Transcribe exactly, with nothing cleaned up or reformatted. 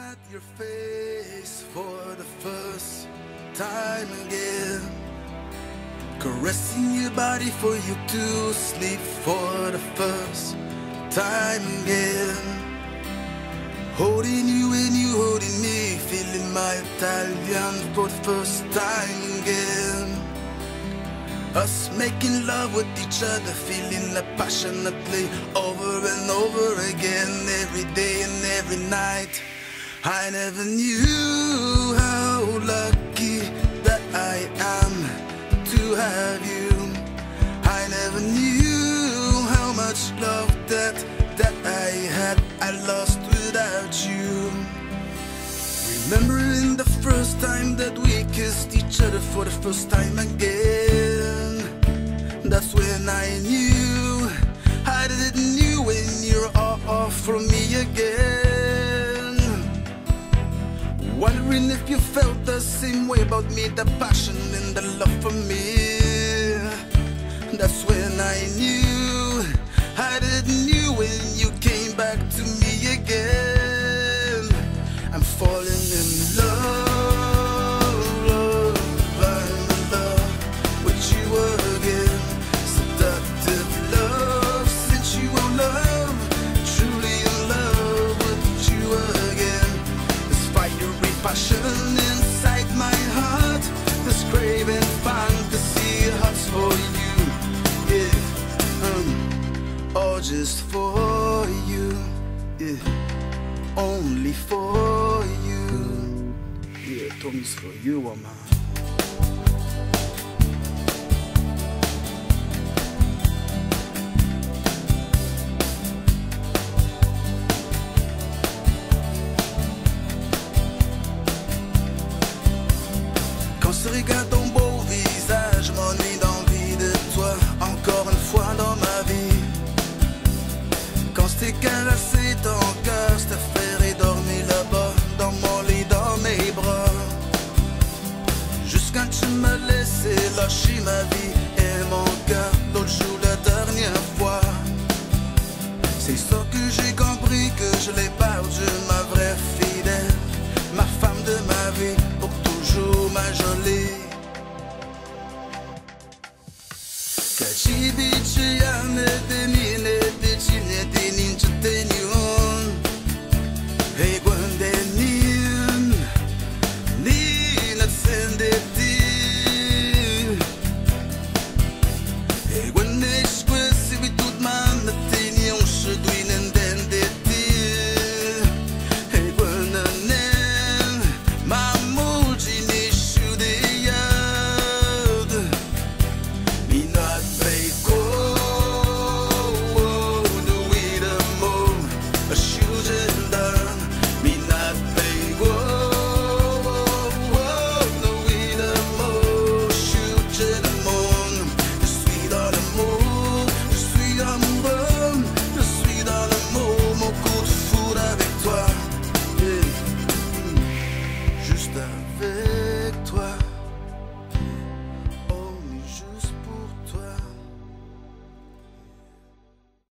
at your face for the first time again, caressing your body for you to sleep for the first time again, holding you and you holding me, feeling my Italian for the first time again, us making love with each other, feeling like passionately over and over again, every day and every night. I never knew how lucky that I am to have you. I never knew how much love that that I had I lost without you. Remembering the first time that we kissed each other for the first time again, that's when I knew I didn't knew when you're off from me again. Wondering if you felt the same way about me, the passion and the love for me. That's when I knew I didn't knew when you came back to me again. I'm falling in love, love, I'm in love with you again. Seductive love, sensual love, truly in love with you again. This fiery passion inside my heart, this craving fantasy hearts for you, yeah, um, all just for you, yeah, only for you, yeah, Tommy's for you, woman. Quand je regarde ton beau visage, je m'ennuie d'envie de toi, encore une fois dans ma vie. Quand je t'ai caressé ton cœur, je t'ai fait dormir là-bas, dans mon lit, dans mes bras. Jusqu'à tu me laissé lâcher ma vie et mon cœur, l'autre jour, la dernière fois. C'est ça que j'ai compris, que je l'ai perdu, ma vraie fidèle, ma femme de ma vie, pour toujours ma jolie. Che ci avete